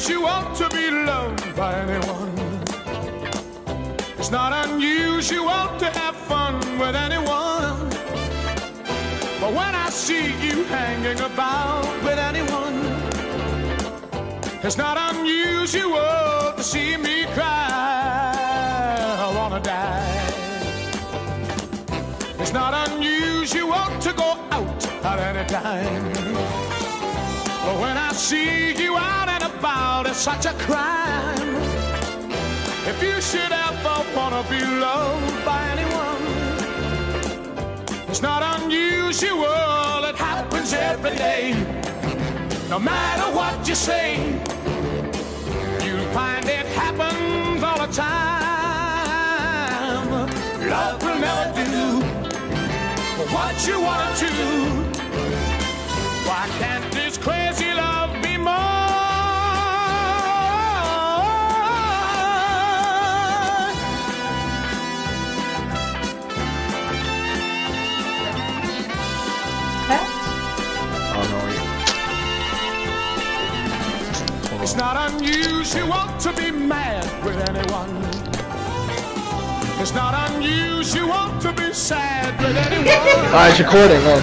unusual to be loved by anyone. It's not unusual to have fun with anyone. But when I see you hanging about with anyone, it's not unusual to see me cry. I wanna die. It's not unusual to go out at any time. But when I see you out and about, it's such a crime. If you should ever wanna be loved by anyone, it's not unusual, it happens every day. No matter what you say, you'll find it happens all the time. Love will never do what you wanna do. Why can't this crazy love be more? It's not unusual to be mad with anyone. It's not unusual to be sad with anyone. It's recording, oh.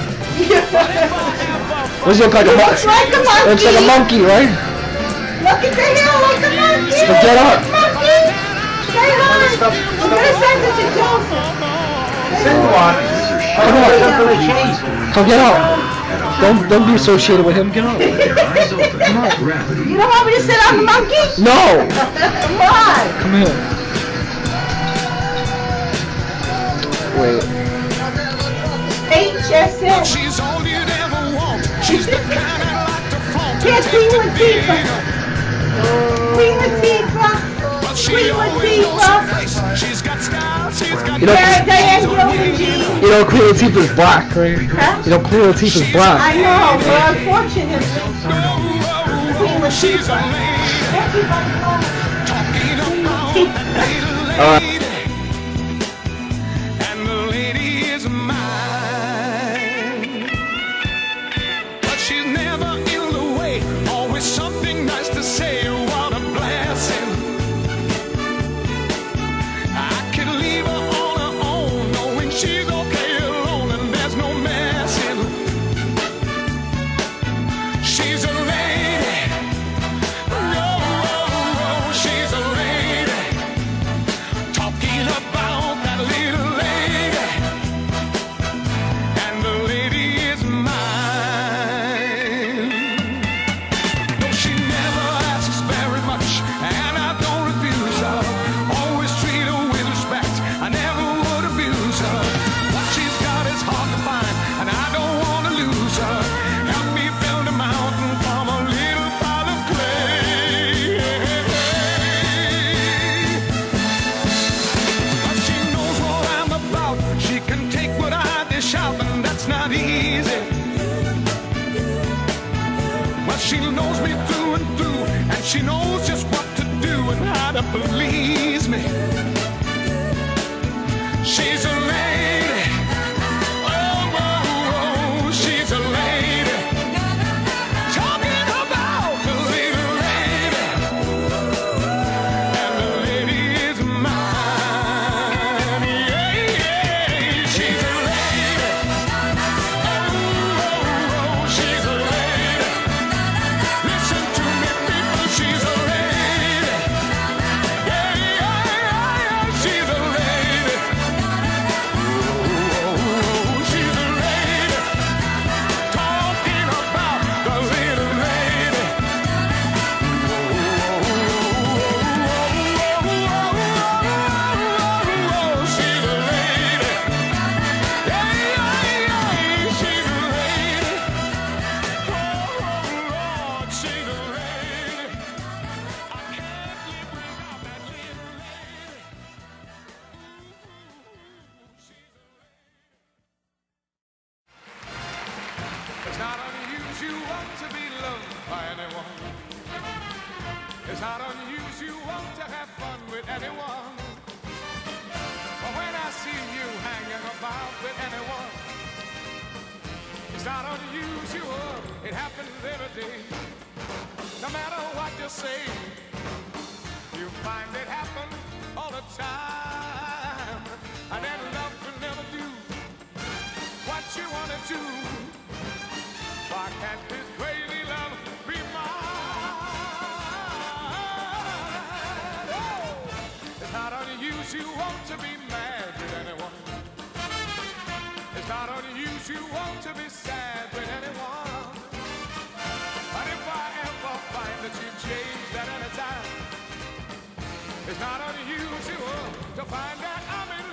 This looks like a monkey. Looks like a monkey, right? Look at the hill like a monkey. So get up. Monkey. Say hi. We're going to send it to Joseph. Send one. Come on. Come get up. Don't be associated with him. Get up. Come on. You don't want me to sit on the monkey? No. Come on. Come here. Wait. HSN. She's all you'd ever want. She's the kind I like to flaunt. Here's Queen Latifah. Queen Latifah. Queen Latifah. She's got style. She's got Diane Gilman. You know Queen Latifah's black, right? Huh? You know Queen Latifah's black. I know, but unfortunately, Queen Latifah. Everybody and the lady is mine. But she's never in the way. Always something nice to say. What a blessing. I could leave her on her own, knowing she's okay alone and there's no messing. She's a lady. Oh, she's a lady. Talking about that little lady. And the lady is mine. No, she never asks very much, and I don't refuse her. Always treat her with respect. I never would abuse her. What she's got is hard to find, and I don't want to lose her. Help me build a mountain from a little pile of clay. But she knows what I'm about. She can take what I dish out, and that's not easy. Well, she knows me through and through, and she knows just what to do and how to please me. She's a lady. Oh, she's a lady. Talking about the little lady. And the lady is mine. Yeah, she's a lady. Oh, she's a lady. Listen to me, people, she's a lady. Yeah, she's a lady. Oh, she's a lady. Talking about the little lady. Oh, she's a lady. Yeah, she's a lady. Oh, Lord, she's a lady. I can't live without that little lady. It's not unusual to be loved by anyone. It's not unusual to have fun with anyone. But when I see you hanging about with anyone, it's not unusual. It happens every day. No matter what you say, you find it happen all the time. And then love will never do what you wanna do. Why can't this crazy love be mine? Oh! It's not unusual to be mad with anyone. It's not unusual to be sad with anyone. But if I ever find that you changed at any time, it's not unusual to find that I'm in